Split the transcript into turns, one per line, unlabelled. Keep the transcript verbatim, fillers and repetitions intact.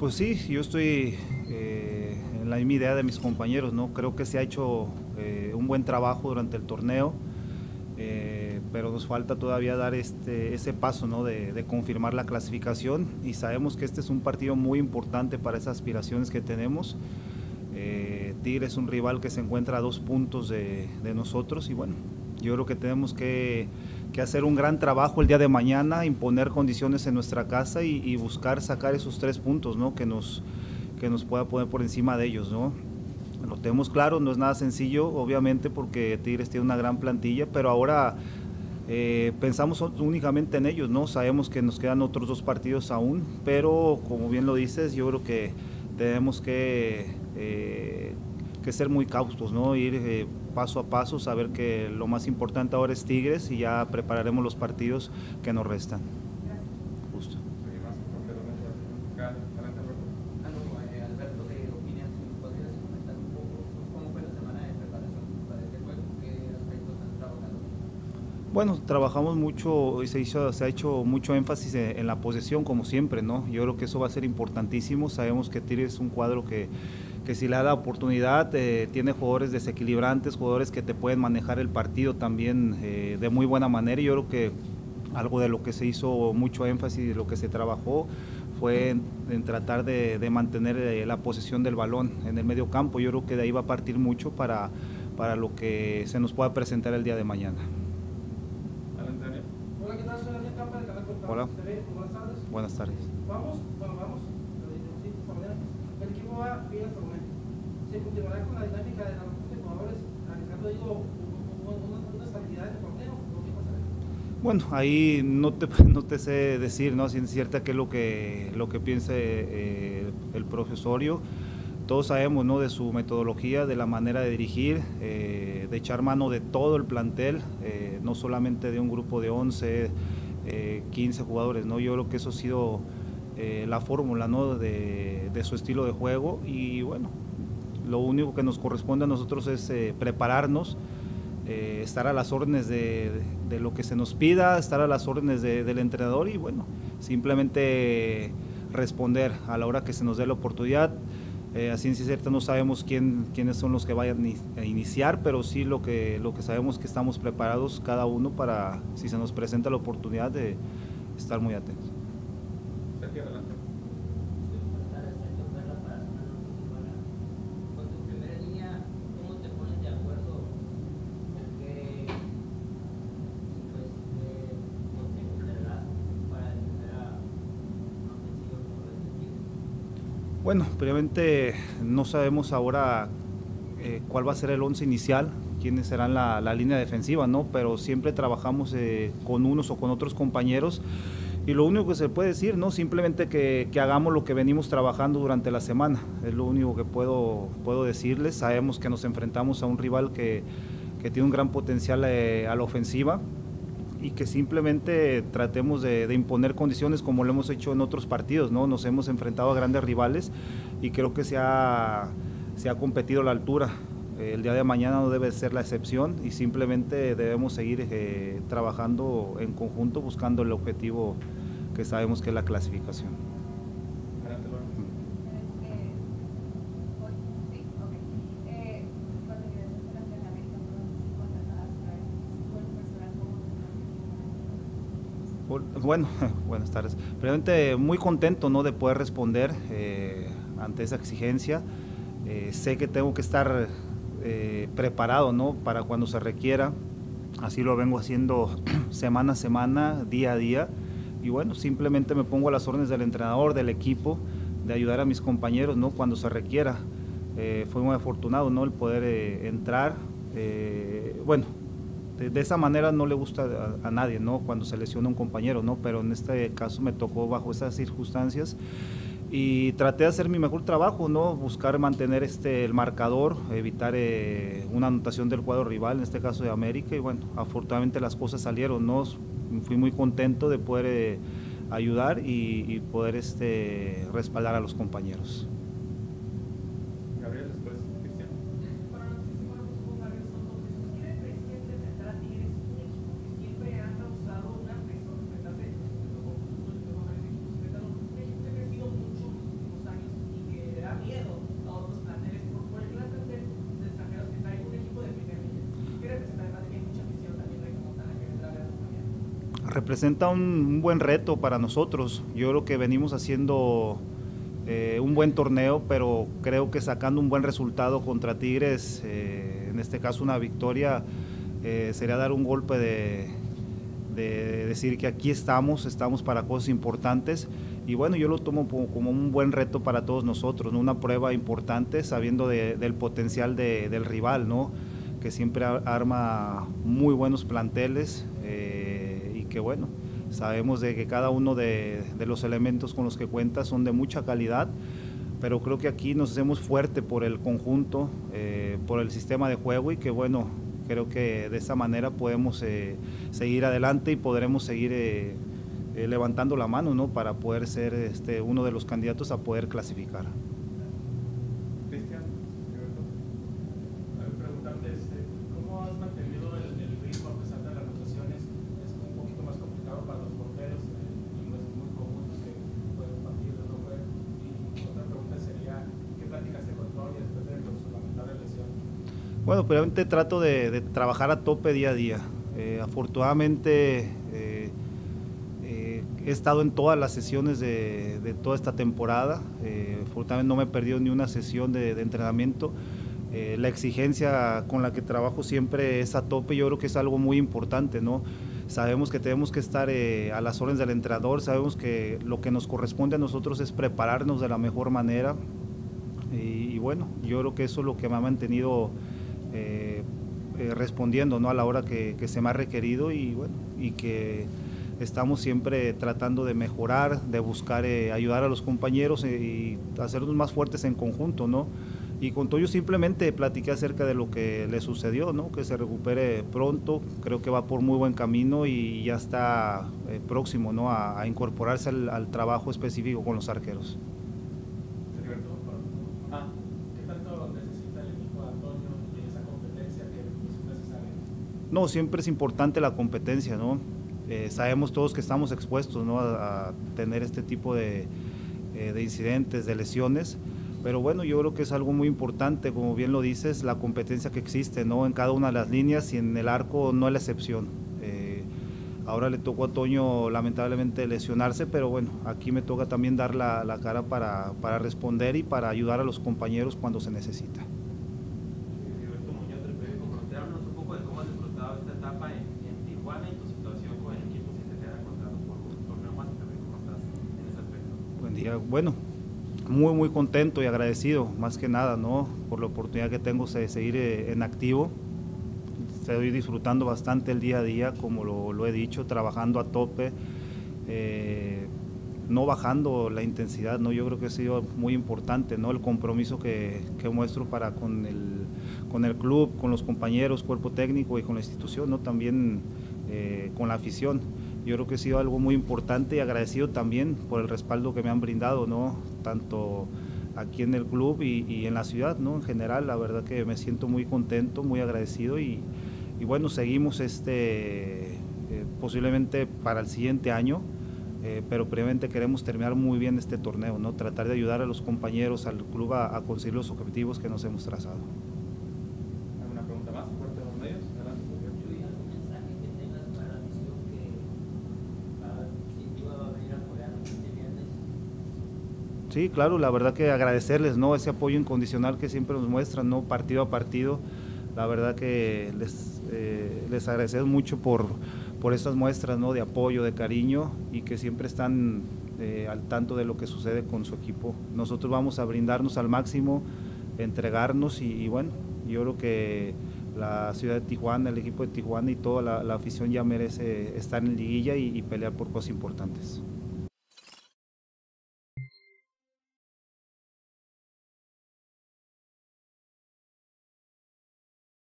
Pues sí, yo estoy eh, en la misma idea de mis compañeros, ¿no? Creo que se ha hecho eh, un buen trabajo durante el torneo, eh, pero nos falta todavía dar este, ese paso, ¿no? de, de confirmar la clasificación, y sabemos que este es un partido muy importante para esas aspiraciones que tenemos. Eh, Tigre es un rival que se encuentra a dos puntos de, de nosotros, y bueno, yo creo que tenemos que, que hacer un gran trabajo el día de mañana, imponer condiciones en nuestra casa y, y buscar sacar esos tres puntos, ¿no? que, nos, que nos pueda poner por encima de ellos, ¿no? Lo tenemos claro, no es nada sencillo, obviamente, porque Tigres tiene una gran plantilla, pero ahora eh, pensamos únicamente en ellos, ¿no? Sabemos que nos quedan otros dos partidos aún, pero como bien lo dices, yo creo que tenemos que, eh, que ser muy cautos, ¿no? Ir eh, paso a paso, saber que lo más importante ahora es Tigres, y ya prepararemos los partidos que nos restan. Justo. Bueno, trabajamos mucho y se, hizo, se ha hecho mucho énfasis en, en la posesión, como siempre, ¿no? Yo creo que eso va a ser importantísimo. Sabemos que Tigres es un cuadro que, que si le da la oportunidad, eh, tiene jugadores desequilibrantes, jugadores que te pueden manejar el partido también eh, de muy buena manera, y yo creo que algo de lo que se hizo mucho énfasis y de lo que se trabajó fue en, en tratar de, de mantener eh, la posesión del balón en el medio campo. Yo creo que de ahí va a partir mucho para, para lo que se nos pueda presentar el día de mañana.
Hola, ¿qué tal? Soy Daniel Campa del canal Portal.
Hola.
Buenas tardes.
Buenas tardes.
Vamos, bueno, vamos. El equipo va bien hasta el momento. ¿Se continuará con la dinámica de los jugadores, analizando digo, una, una estabilidad en el torneo? ¿O qué pasará?
Bueno, ahí no te, no te sé decir, ¿no? Si es cierta que es lo que, lo que piense eh, el profesorio. Todos sabemos, ¿no? De su metodología, de la manera de dirigir, eh, de echar mano de todo el plantel, eh, no solamente de un grupo de once, eh, quince jugadores, ¿no? Yo creo que eso ha sido eh, la fórmula, ¿no? de, de su estilo de juego, y bueno, lo único que nos corresponde a nosotros es eh, prepararnos, eh, estar a las órdenes de, de, de lo que se nos pida, estar a las órdenes de, del entrenador, y bueno, simplemente responder a la hora que se nos dé la oportunidad. Eh, a ciencia cierta no sabemos quién, quiénes son los que vayan a iniciar, pero sí lo que, lo que sabemos que estamos preparados cada uno para, si se nos presenta la oportunidad, de estar muy atentos.
Sergio, adelante.
Bueno, previamente no sabemos ahora eh, cuál va a ser el once inicial, quiénes serán la, la línea defensiva, ¿no? Pero siempre trabajamos eh, con unos o con otros compañeros, y lo único que se puede decir, ¿no? Simplemente que, que hagamos lo que venimos trabajando durante la semana, es lo único que puedo, puedo decirles. Sabemos que nos enfrentamos a un rival que, que tiene un gran potencial eh, a la ofensiva, y que simplemente tratemos de, de imponer condiciones como lo hemos hecho en otros partidos, ¿no? Nos hemos enfrentado a grandes rivales, y creo que se ha, se ha competido a la altura. El día de mañana no debe ser la excepción, y simplemente debemos seguir eh, trabajando en conjunto, buscando el objetivo que sabemos que es la clasificación. Bueno, buenas tardes. Realmente muy contento, ¿no? de poder responder eh, ante esa exigencia. Eh, sé que tengo que estar eh, preparado, ¿no? para cuando se requiera. Así lo vengo haciendo semana a semana, día a día. Y bueno, simplemente me pongo a las órdenes del entrenador, del equipo, de ayudar a mis compañeros, ¿no? cuando se requiera. Eh, fue muy afortunado, ¿no? el poder eh, entrar. Eh, bueno, De, de esa manera no le gusta a, a nadie, ¿no? cuando se lesiona un compañero, ¿no? pero en este caso me tocó bajo esas circunstancias, y traté de hacer mi mejor trabajo, ¿no? buscar mantener este, el marcador, evitar eh, una anotación del cuadro rival, en este caso de América, y bueno, afortunadamente las cosas salieron, ¿no? Fui muy contento de poder eh, ayudar y, y poder este, respaldar a los compañeros. representa un, un buen reto para nosotros. Yo creo que venimos haciendo eh, un buen torneo, pero creo que sacando un buen resultado contra Tigres, eh, en este caso una victoria, eh, sería dar un golpe de, de decir que aquí estamos, estamos para cosas importantes. Y bueno, yo lo tomo como, como un buen reto para todos nosotros, ¿no? Una prueba importante, sabiendo de, del potencial de, del rival, ¿no? Que siempre arma muy buenos planteles, eh, y que bueno, sabemos de que cada uno de, de los elementos con los que cuenta son de mucha calidad, pero creo que aquí nos hacemos fuerte por el conjunto, eh, por el sistema de juego, y que bueno, creo que de esa manera podemos eh, seguir adelante y podremos seguir eh, eh, levantando la mano, ¿no? Para poder ser este, uno de los candidatos a poder clasificar.
Cristian, a ver, preguntarte, este, ¿cómo has mantenido el, el ritmo a pesar de las rotaciones? Es un poquito más complicado para los porteros, eh, y no es muy común que pueden partir de no juego. Y otra pregunta sería, ¿qué platicaste con Toño después de su lamentable lesión?
Bueno, primeramente trato de, de trabajar a tope día a día. Eh, afortunadamente eh, eh, he estado en todas las sesiones de, de toda esta temporada. Eh, afortunadamente no me he perdido ni una sesión de, de entrenamiento. Eh, la exigencia con la que trabajo siempre es a tope. Yo creo que es algo muy importante, ¿no? Sabemos que tenemos que estar eh, a las órdenes del entrenador, sabemos que lo que nos corresponde a nosotros es prepararnos de la mejor manera. Y, y bueno, yo creo que eso es lo que me ha mantenido eh, eh, respondiendo, ¿no? A la hora que, que se me ha requerido, y bueno, y que estamos siempre tratando de mejorar, de buscar eh, ayudar a los compañeros eh, y hacernos más fuertes en conjunto, ¿no? Y con Toño simplemente platiqué acerca de lo que le sucedió, ¿no? Que se recupere pronto, creo que va por muy buen camino y ya está eh, próximo, ¿no? a, a incorporarse al, al trabajo específico con los arqueros.
Ah, ¿qué tanto necesita el equipo de Antonio y esa competencia que es necesaria?
No, siempre es importante la competencia, ¿no? Eh, sabemos todos que estamos expuestos, ¿no? a, a tener este tipo de, eh, de incidentes, de lesiones, pero bueno, yo creo que es algo muy importante, como bien lo dices, la competencia que existe, ¿no? En cada una de las líneas, y en el arco no es la excepción. Eh, ahora le tocó a Toño lamentablemente lesionarse, pero bueno, aquí me toca también dar la, la cara para, para responder y para ayudar a los compañeros cuando se necesita.
Gilberto Muñoz, del periódico Frontera, háblanos un poco de cómo has disfrutado esta etapa en, en Tijuana y tu situación con el equipo, si te queda contrato por un torneo más, ¿cómo estás en ese aspecto?
Buen día, bueno, muy muy contento y agradecido, más que nada, ¿no? Por la oportunidad que tengo de seguir en activo. Estoy disfrutando bastante el día a día, como lo, lo he dicho, trabajando a tope, eh, no bajando la intensidad, ¿no? Yo creo que ha sido muy importante, ¿no? El compromiso que, que muestro para con el, con el club, con los compañeros, cuerpo técnico y con la institución, ¿no? También eh, con la afición. Yo creo que ha sido algo muy importante y agradecido también por el respaldo que me han brindado, ¿no? Tanto aquí en el club y, y en la ciudad, ¿no? En general, la verdad que me siento muy contento, muy agradecido, y, y bueno, seguimos este, eh, posiblemente para el siguiente año, eh, pero previamente queremos terminar muy bien este torneo, ¿no? Tratar de ayudar a los compañeros, al club a, a conseguir los objetivos que nos hemos trazado.
¿Alguna pregunta más? ¿Fuerte de los medios? Adelante.
Chuy, ¿algún mensaje que tengas para la misión que ah, sin duda va a venir a apoyarnos este viernes?
Sí, claro, la verdad que agradecerles, ¿no? Ese apoyo incondicional que siempre nos muestran, ¿no? Partido a partido. La verdad que les, eh, les agradecemos mucho por, por estas muestras, ¿no? De apoyo, de cariño, y que siempre están eh, al tanto de lo que sucede con su equipo. Nosotros vamos a brindarnos al máximo, entregarnos, y, y bueno, yo creo que la ciudad de Tijuana, el equipo de Tijuana y toda la, la afición ya merece estar en liguilla y, y pelear por cosas importantes.